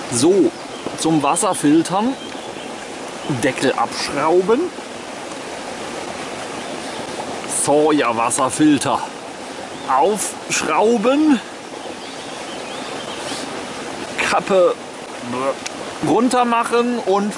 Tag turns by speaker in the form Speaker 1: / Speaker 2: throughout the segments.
Speaker 1: So, zum Wasserfiltern. Deckel abschrauben. Sojawasserfilter aufschrauben. Kappe runter machen und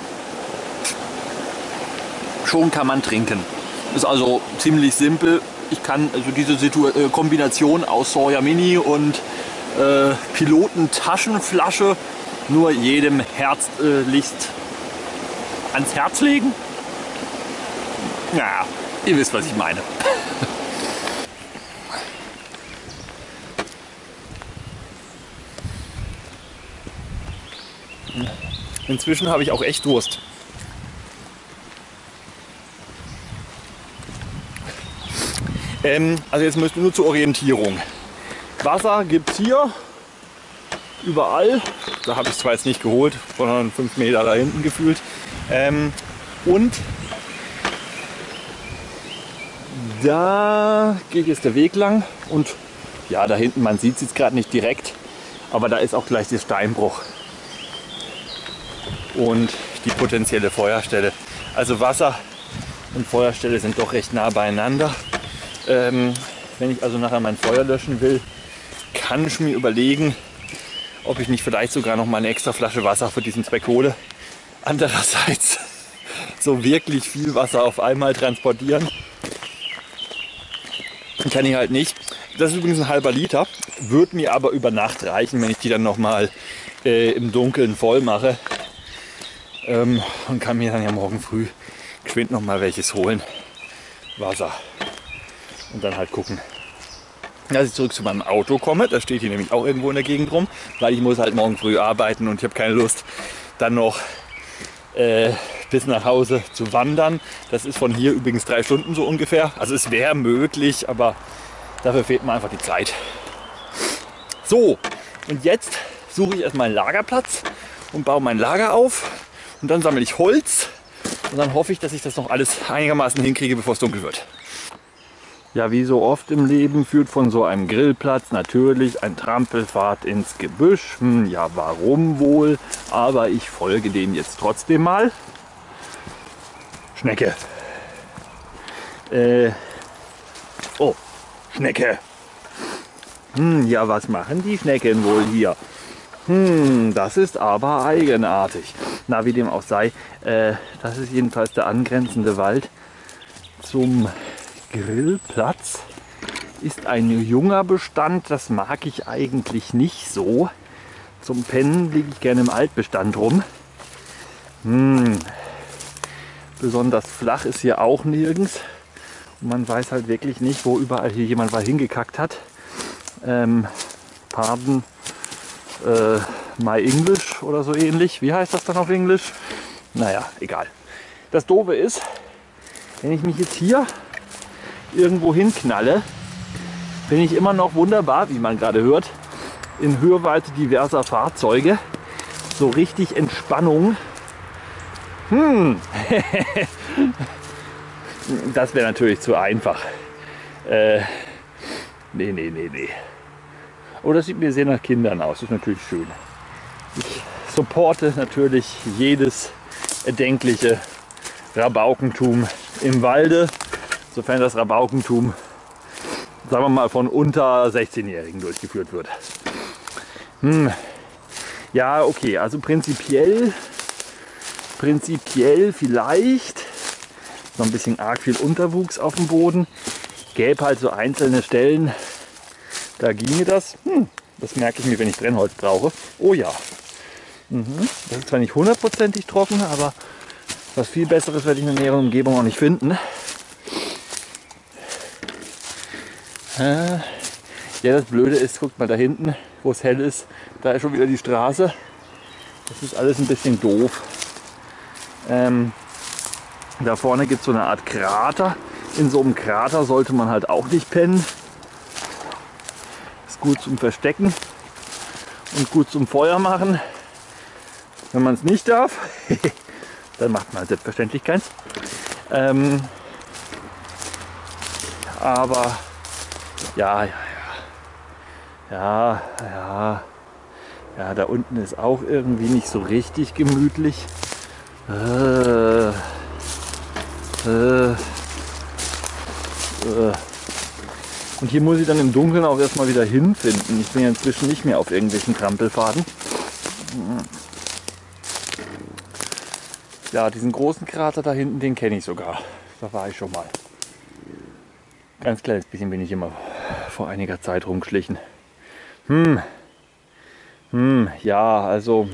Speaker 1: schon kann man trinken. Ist also ziemlich simpel. Ich kann also diese Kombination aus Soja Mini und Pilotentaschenflasche nur jedem herzlichst ans Herz legen. Ja, ihr wisst, was ich meine. Inzwischen habe ich auch echt Durst. Also jetzt müsst ihr nur zur Orientierung. Wasser gibt es hier überall. Da habe ich es zwar jetzt nicht geholt, sondern 5 Meter da hinten gefühlt. Und da geht jetzt der Weg lang. Und ja, da hinten, man sieht es jetzt gerade nicht direkt, aber da ist auch gleich der Steinbruch. Und die potenzielle Feuerstelle. Also Wasser und Feuerstelle sind doch recht nah beieinander. Wenn ich also nachher mein Feuer löschen will, kann ich mir überlegen, ob ich nicht vielleicht sogar noch mal eine extra Flasche Wasser für diesen Zweck hole. Andererseits so wirklich viel Wasser auf einmal transportieren kann ich halt nicht. Das ist übrigens ein halber Liter, würde mir aber über Nacht reichen, wenn ich die dann noch mal im Dunkeln voll mache. Und kann mir dann ja morgen früh geschwind noch mal welches holen. Wasser. Und dann halt gucken, dass ich zurück zu meinem Auto komme. Das steht hier nämlich auch irgendwo in der Gegend rum, weil ich muss halt morgen früh arbeiten und ich habe keine Lust, dann noch bis nach Hause zu wandern. Das ist von hier übrigens 3 Stunden so ungefähr. Also es wäre möglich, aber dafür fehlt mir einfach die Zeit. So, und jetzt suche ich erstmal einen Lagerplatz und baue mein Lager auf. Und dann sammle ich Holz und dann hoffe ich, dass ich das noch alles einigermaßen hinkriege, bevor es dunkel wird. Ja, wie so oft im Leben führt von so einem Grillplatz natürlich ein Trampelpfad ins Gebüsch. Ja, warum wohl? Aber ich folge denen jetzt trotzdem mal. Schnecke. Oh, Schnecke. Ja, was machen die Schnecken wohl hier? Das ist aber eigenartig. Na, wie dem auch sei, das ist jedenfalls der angrenzende Wald zum Grillplatz. Ist ein junger Bestand, das mag ich eigentlich nicht so. Zum Pennen liege ich gerne im Altbestand rum. Besonders flach ist hier auch nirgends. Und man weiß halt wirklich nicht, wo überall hier jemand mal hingekackt hat. Pardon, my English oder so ähnlich. Wie heißt das dann auf Englisch? Naja, egal. Das Doofe ist, wenn ich mich jetzt hier irgendwo hinknalle, bin ich immer noch wunderbar, wie man gerade hört, in Hörweite diverser Fahrzeuge. So richtig Entspannung. Das wäre natürlich zu einfach. Nee. Oh, das sieht mir sehr nach Kindern aus. Das ist natürlich schön. Ich supporte natürlich jedes erdenkliche Rabaukentum im Walde, sofern das Rabaukentum, sagen wir mal, von unter 16-Jährigen durchgeführt wird. Ja, okay, also prinzipiell vielleicht noch ein bisschen arg viel Unterwuchs auf dem Boden. Gäbe halt so einzelne Stellen, da ginge das. Das merke ich mir, wenn ich Brennholz brauche. Oh ja. Das ist zwar nicht hundertprozentig trocken, aber was viel Besseres werde ich in der näheren Umgebung auch nicht finden. Ja, das Blöde ist, guckt mal da hinten, wo es hell ist, da ist schon wieder die Straße. Das ist alles ein bisschen doof. Da vorne gibt es so eine Art Krater. In so einem Krater sollte man halt auch nicht pennen. Ist gut zum Verstecken und gut zum Feuer machen. Wenn man es nicht darf, dann macht man selbstverständlich keins. Aber ja. Ja, da unten ist auch irgendwie nicht so richtig gemütlich. Und hier muss ich dann im Dunkeln auch erstmal wieder hinfinden. Ich bin ja inzwischen nicht mehr auf irgendwelchen Trampelfaden. Ja, diesen großen Krater da hinten, den kenne ich sogar. Da war ich schon mal. Ganz kleines bisschen bin ich immer vor einiger Zeit rumgeschlichen. Ja, also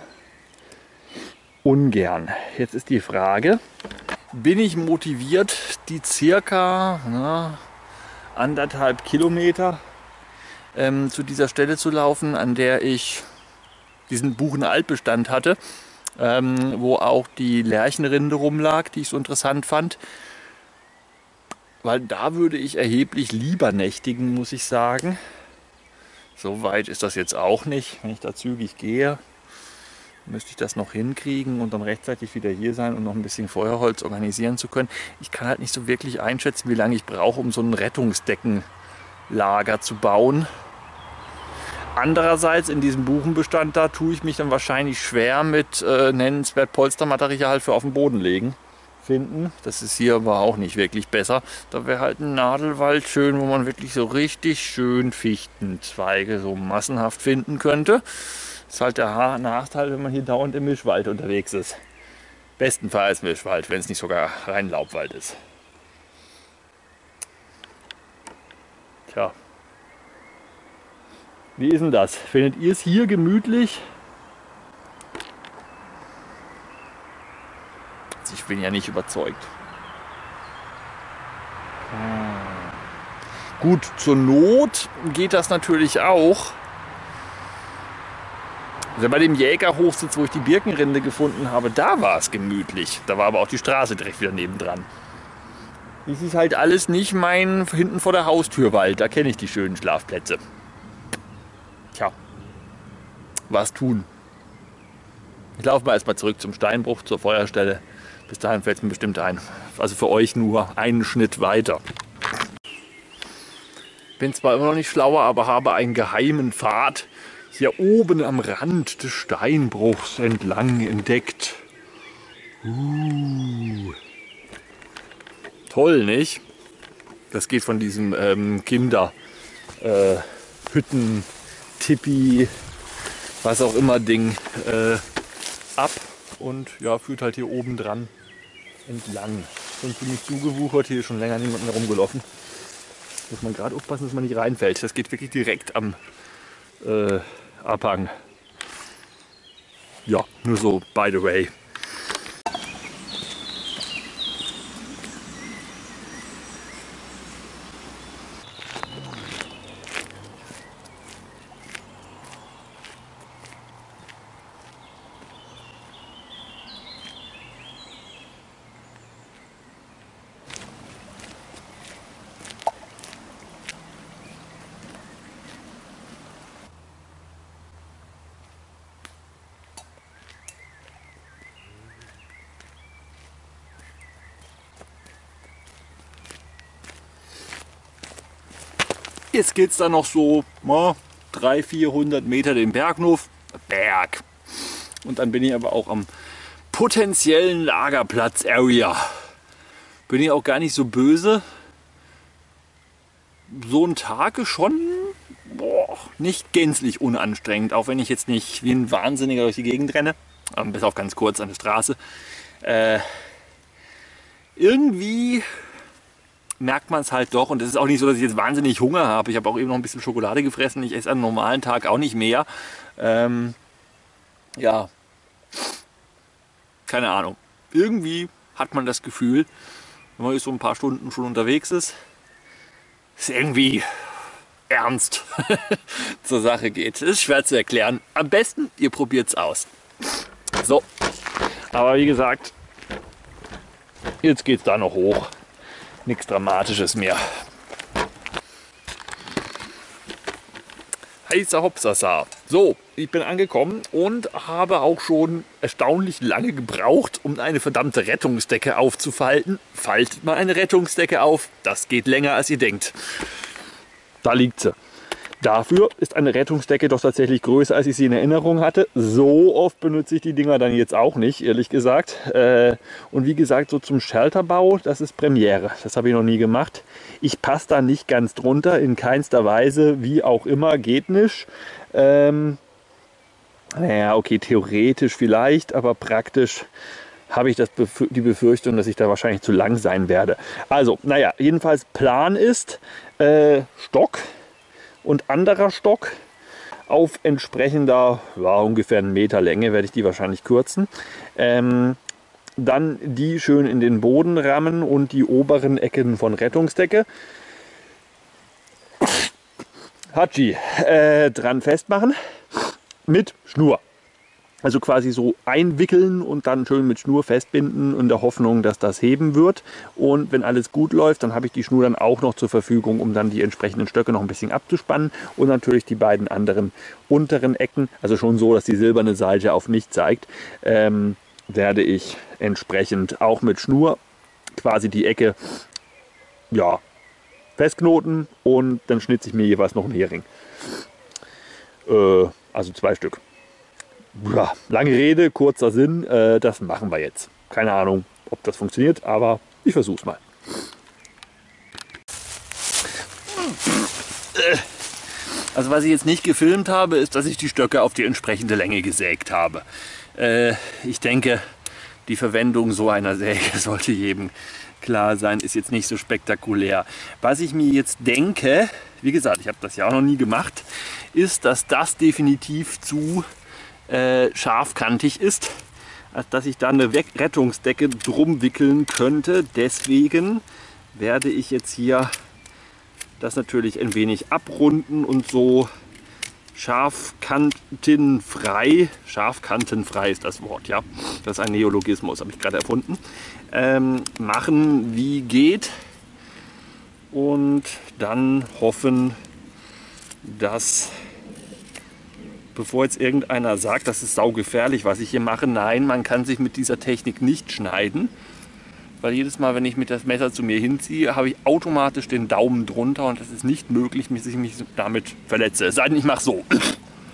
Speaker 1: ungern. Jetzt ist die Frage, bin ich motiviert, die circa 1,5 Kilometer zu dieser Stelle zu laufen, an der ich diesen Buchen-Altbestand hatte, wo auch die Lärchenrinde rumlag, die ich so interessant fand. Weil da würde ich erheblich lieber nächtigen, muss ich sagen. So weit ist das jetzt auch nicht. Wenn ich da zügig gehe, müsste ich das noch hinkriegen und dann rechtzeitig wieder hier sein, um noch ein bisschen Feuerholz organisieren zu können. Ich kann halt nicht so wirklich einschätzen, wie lange ich brauche, um so ein Rettungsdeckenlager zu bauen. Andererseits in diesem Buchenbestand da tue ich mich dann wahrscheinlich schwer mit nennenswert Polstermaterial für auf den Boden legen finden. Das ist hier aber auch nicht wirklich besser. Da wäre halt ein Nadelwald schön, wo man wirklich so richtig schön Fichtenzweige so massenhaft finden könnte. Das ist halt der Nachteil, wenn man hier dauernd im Mischwald unterwegs ist. Bestenfalls Mischwald, wenn es nicht sogar rein Laubwald ist. Tja. Wie ist denn das? Findet ihr es hier gemütlich? Ich bin ja nicht überzeugt. Gut, zur Not geht das natürlich auch. Also bei dem Jägerhochsitz, wo ich die Birkenrinde gefunden habe, da war es gemütlich. Da war aber auch die Straße direkt wieder nebendran. Das ist halt alles nicht mein hinten vor der Haustür Wald. Da kenne ich die schönen Schlafplätze. Tja, was tun? Ich laufe mal erstmal zurück zum Steinbruch, zur Feuerstelle. Bis dahin fällt es mir bestimmt ein. Also für euch nur einen Schnitt weiter. Bin zwar immer noch nicht schlauer, aber habe einen geheimen Pfad hier oben am Rand des Steinbruchs entlang entdeckt. Toll, nicht? Das geht von diesem Kinderhütten, Tippi, was auch immer Ding ab und ja, führt halt hier oben dran entlang. Schon ziemlich zugewuchert, hier ist schon länger niemand mehr rumgelaufen. Muss man gerade aufpassen, dass man nicht reinfällt. Das geht wirklich direkt am Abhang. Ja, nur so by the way. Jetzt geht es dann noch so 300-400 Meter den Bergnuf. Berg. Und dann bin ich aber auch am potenziellen Lagerplatz-Area. Bin ich auch gar nicht so böse. So ein Tag ist schon nicht gänzlich unanstrengend. Auch wenn ich jetzt nicht wie ein Wahnsinniger durch die Gegend renne. Bis auf ganz kurz an der Straße. Irgendwie merkt man es halt doch. Und es ist auch nicht so, dass ich jetzt wahnsinnig Hunger habe. Ich habe auch eben noch ein bisschen Schokolade gefressen. Ich esse an einem normalen Tag auch nicht mehr. Ja, keine Ahnung. Irgendwie hat man das Gefühl, wenn man so ein paar Stunden schon unterwegs ist, es irgendwie ernst zur Sache geht. Das ist schwer zu erklären. Am besten, ihr probiert es aus. So, aber wie gesagt, jetzt geht es da noch hoch. Nichts Dramatisches mehr. Heißer Hopsasa. So, ich bin angekommen und habe auch schon erstaunlich lange gebraucht, um eine verdammte Rettungsdecke aufzufalten. Faltet mal eine Rettungsdecke auf, das geht länger als ihr denkt. Da liegt sie. Dafür ist eine Rettungsdecke doch tatsächlich größer, als ich sie in Erinnerung hatte. So oft benutze ich die Dinger dann jetzt auch nicht, ehrlich gesagt. Und wie gesagt, so zum Shelterbau, das ist Premiere. Das habe ich noch nie gemacht. Ich passe da nicht ganz drunter, in keinster Weise, wie auch immer, geht nicht. Naja, okay, theoretisch vielleicht, aber praktisch habe ich die Befürchtung, dass ich da wahrscheinlich zu lang sein werde. Also, naja, jedenfalls Plan ist Stock und anderer Stock auf entsprechender, ja, ungefähr 1 Meter Länge, werde ich die wahrscheinlich kürzen. Dann die schön in den Boden rammen und die oberen Ecken von Rettungsdecke Hatschi dran festmachen mit Schnur. Also quasi so einwickeln und dann schön mit Schnur festbinden in der Hoffnung, dass das heben wird. Und wenn alles gut läuft, dann habe ich die Schnur dann auch noch zur Verfügung, um dann die entsprechenden Stöcke noch ein bisschen abzuspannen. Und natürlich die beiden anderen unteren Ecken, also schon so, dass die silberne Seite auf mich zeigt, werde ich entsprechend auch mit Schnur quasi die Ecke, ja, festknoten und dann schnitze ich mir jeweils noch einen Hering. Also 2 Stück. Ja, lange Rede, kurzer Sinn, das machen wir jetzt. Keine Ahnung, ob das funktioniert, aber ich versuche es mal. Also was ich jetzt nicht gefilmt habe, ist, dass ich die Stöcke auf die entsprechende Länge gesägt habe. Ich denke, die Verwendung so einer Säge sollte jedem klar sein, ist jetzt nicht so spektakulär. Was ich mir jetzt denke, wie gesagt, ich habe das ja auch noch nie gemacht, ist, dass das definitiv zu scharfkantig ist, als dass ich da eine Rettungsdecke drum wickeln könnte. Deswegen werde ich jetzt hier das natürlich ein wenig abrunden und so scharfkantenfrei ist das Wort, ja, das ist ein Neologismus, habe ich gerade erfunden, machen wie geht und dann hoffen, dass, bevor jetzt irgendeiner sagt, das ist saugefährlich, was ich hier mache, nein, man kann sich mit dieser Technik nicht schneiden, weil jedes Mal, wenn ich mit das Messer zu mir hinziehe, habe ich automatisch den Daumen drunter und es ist nicht möglich, dass ich mich damit verletze. Es sei denn, ich mache so. Wenn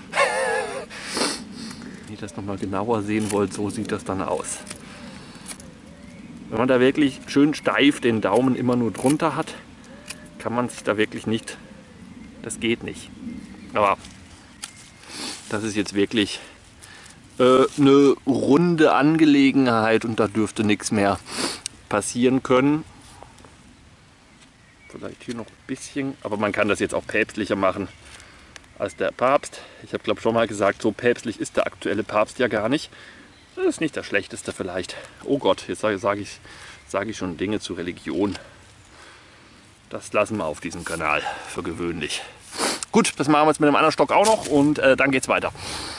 Speaker 1: ihr das nochmal genauer sehen wollt, so sieht das dann aus. Wenn man da wirklich schön steif den Daumen immer nur drunter hat, kann man sich da wirklich nicht, das geht nicht. Aber das ist jetzt wirklich eine runde Angelegenheit und da dürfte nichts mehr passieren können. Vielleicht hier noch ein bisschen, aber man kann das jetzt auch päpstlicher machen als der Papst. Ich habe glaube schon mal gesagt, so päpstlich ist der aktuelle Papst ja gar nicht. Das ist nicht das Schlechteste vielleicht. Oh Gott, jetzt sage ich schon Dinge zur Religion. Das lassen wir auf diesem Kanal für gewöhnlich. Gut, das machen wir jetzt mit dem anderen Stock auch noch und dann geht's weiter.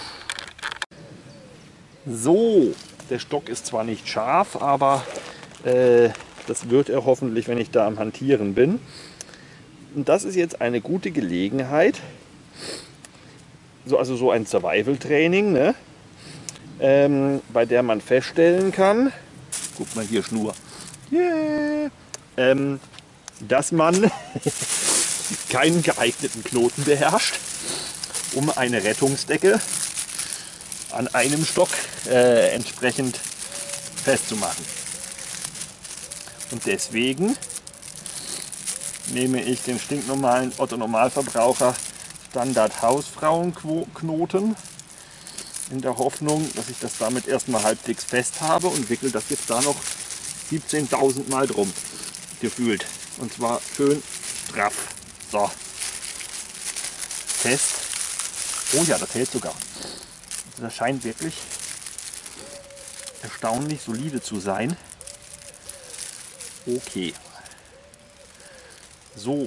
Speaker 1: So, der Stock ist zwar nicht scharf, aber das wird er hoffentlich, wenn ich da am Hantieren bin. Und das ist jetzt eine gute Gelegenheit, also so ein Survival-Training, ne? Bei der man feststellen kann, guck mal hier Schnur, yeah, dass man keinen geeigneten Knoten beherrscht, um eine Rettungsdecke an einem Stock entsprechend festzumachen. Und deswegen nehme ich den stinknormalen Otto-Normalverbraucher Standard Hausfrauenknoten in der Hoffnung, dass ich das damit erstmal halbwegs fest habe und wickel das jetzt da noch 17.000 Mal drum, gefühlt. Und zwar schön straff. So. Fest. Oh ja, das hält sogar. Also das scheint wirklich erstaunlich solide zu sein. Okay. So.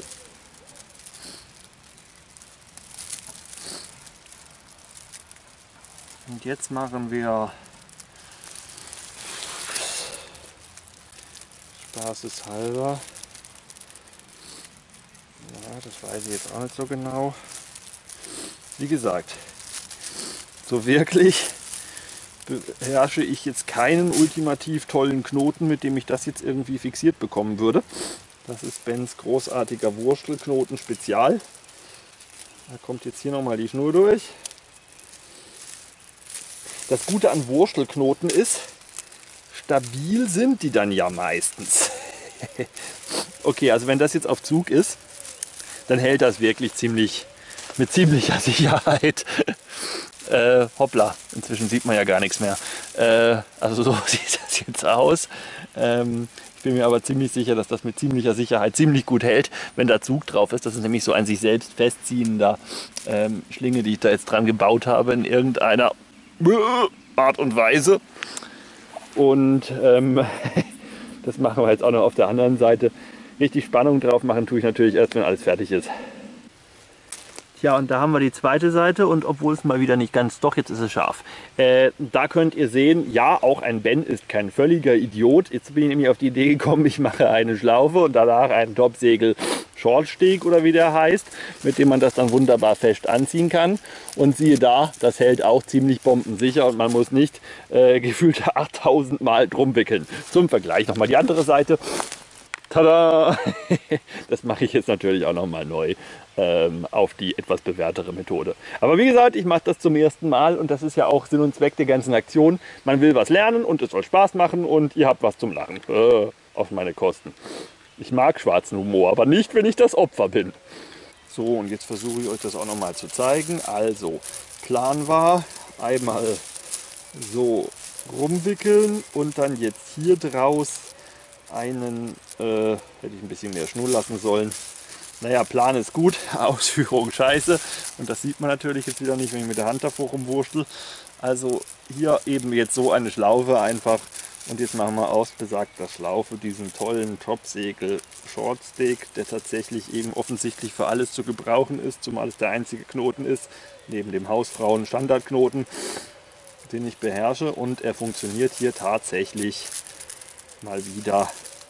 Speaker 1: Und jetzt machen wir spaßeshalber. Ja, das weiß ich jetzt auch nicht so genau. Wie gesagt, so wirklich beherrsche ich jetzt keinen ultimativ tollen Knoten, mit dem ich das jetzt irgendwie fixiert bekommen würde. Das ist Bens großartiger Wurstelknoten Spezial. Da kommt jetzt hier nochmal die Schnur durch. Das Gute an Wurstelknoten ist, stabil sind die dann ja meistens. Okay, also wenn das jetzt auf Zug ist, dann hält das wirklich mit ziemlicher Sicherheit. Hoppla, inzwischen sieht man ja gar nichts mehr. Also so sieht das jetzt aus. Ich bin mir aber ziemlich sicher, dass das mit ziemlicher Sicherheit ziemlich gut hält, wenn da Zug drauf ist. Das ist nämlich so ein sich selbst festziehender Schlinge, die ich da jetzt dran gebaut habe in irgendeiner Art und Weise. Und das machen wir jetzt auch noch auf der anderen Seite. Richtig Spannung drauf machen tue ich natürlich erst, wenn alles fertig ist. Ja, und da haben wir die zweite Seite und obwohl es mal wieder nicht ganz, doch jetzt ist es scharf. Da könnt ihr sehen, ja, auch ein Ben ist kein völliger Idiot. Jetzt bin ich nämlich auf die Idee gekommen, ich mache eine Schlaufe und danach einen Topsegel Shortsteg oder wie der heißt, mit dem man das dann wunderbar fest anziehen kann. Und siehe da, das hält auch ziemlich bombensicher und man muss nicht gefühlte 8000 Mal drum wickeln. Zum Vergleich nochmal die andere Seite. Tada! Das mache ich jetzt natürlich auch nochmal neu auf die etwas bewährtere Methode. Aber wie gesagt, ich mache das zum ersten Mal und das ist ja auch Sinn und Zweck der ganzen Aktion. Man will was lernen und es soll Spaß machen und ihr habt was zum Lachen. Auf meine Kosten. Ich mag schwarzen Humor, aber nicht, wenn ich das Opfer bin. So, und jetzt versuche ich euch das auch nochmal zu zeigen. Also, Plan war, einmal so rumwickeln und dann jetzt hier draus einen, hätte ich ein bisschen mehr Schnur lassen sollen. Naja, Plan ist gut, Ausführung scheiße. Und das sieht man natürlich jetzt wieder nicht, wenn ich mit der Hand davor rumwurschtel. Also hier eben jetzt so eine Schlaufe einfach. Und jetzt machen wir aus besagter Schlaufe diesen tollen Topsegel Shortsteg, der tatsächlich eben offensichtlich für alles zu gebrauchen ist, zumal es der einzige Knoten ist, neben dem Hausfrauen Standardknoten, den ich beherrsche. Und er funktioniert hier tatsächlich mal wieder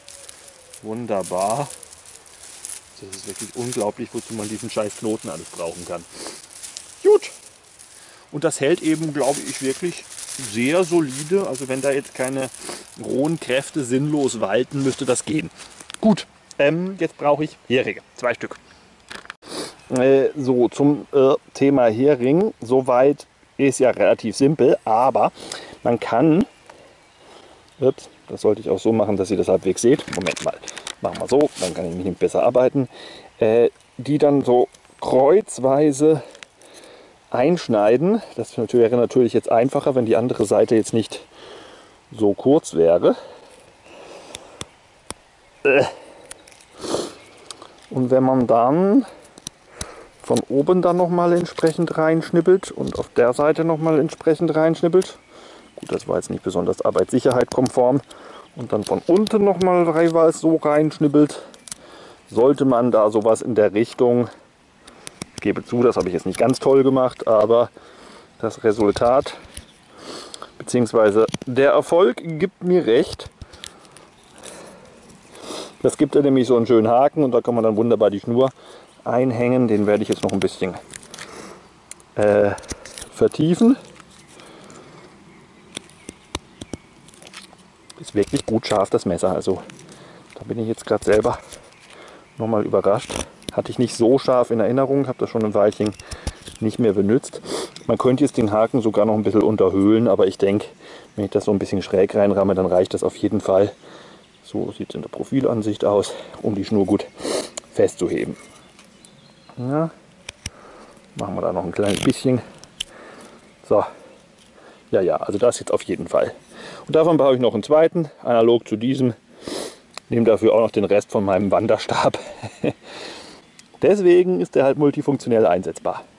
Speaker 1: wunderbar. Das ist wirklich unglaublich, wozu man diesen scheiß Knoten alles brauchen kann. Gut. Und das hält eben, glaube ich, wirklich sehr solide. Also wenn da jetzt keine rohen Kräfte sinnlos walten, müsste das gehen. Gut, jetzt brauche ich Heringe. 2 Stück. So, zum Thema Hering. Soweit ist ja relativ simpel, aber man kann... Ups, das sollte ich auch so machen, dass ihr das halbwegs seht. Moment mal, machen wir so, dann kann ich mich besser arbeiten. Die dann so kreuzweise einschneiden. Das wäre natürlich jetzt einfacher, wenn die andere Seite jetzt nicht so kurz wäre. Und wenn man dann von oben dann nochmal entsprechend reinschnippelt und auf der Seite nochmal entsprechend reinschnippelt. Gut, das war jetzt nicht besonders Arbeitssicherheit konform. Und dann von unten nochmal reihenweise so reinschnippelt, sollte man da sowas in der Richtung, ich gebe zu, das habe ich jetzt nicht ganz toll gemacht, aber das Resultat bzw. der Erfolg gibt mir recht. Das gibt ja nämlich so einen schönen Haken und da kann man dann wunderbar die Schnur einhängen. Den werde ich jetzt noch ein bisschen vertiefen. Ist wirklich gut scharf, das Messer. Also da bin ich jetzt gerade selber nochmal überrascht. Hatte ich nicht so scharf in Erinnerung, habe das schon ein Weilchen nicht mehr benutzt. Man könnte jetzt den Haken sogar noch ein bisschen unterhöhlen, aber ich denke, wenn ich das so ein bisschen schräg reinramme, dann reicht das auf jeden Fall. So sieht es in der Profilansicht aus, um die Schnur gut festzuheben. Ja, machen wir da noch ein kleines bisschen. So, ja, also das jetzt auf jeden Fall. Und davon brauche ich noch einen zweiten, analog zu diesem. Nehme dafür auch noch den Rest von meinem Wanderstab. Deswegen ist der halt multifunktionell einsetzbar.